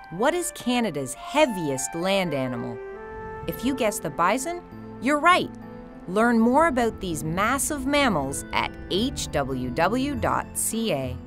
What is Canada's heaviest land animal? If you guessed the bison, you're right. Learn more about these massive mammals at hww.ca.